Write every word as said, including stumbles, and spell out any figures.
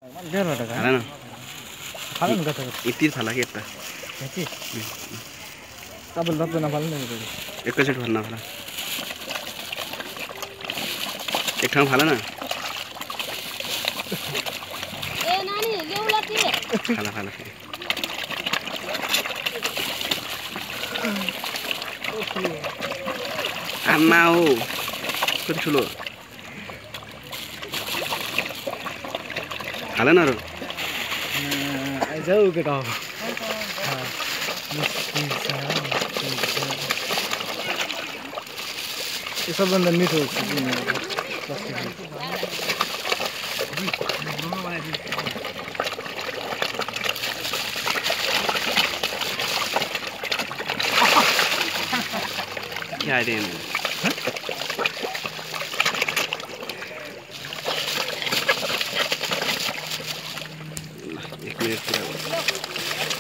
हाल न यति थाला के यता तपाईँले दप्पै नफाल्नु नि एकैचोटि फाल्न फाला एक ठाउँ फाल न ए नानी ल्याउला के फाला फाला आमा हो कति ठुलो हाल न र जाऊ केटा हो यो सबभन्दा मिठो क्या आइडिया है एक मिनट पूरा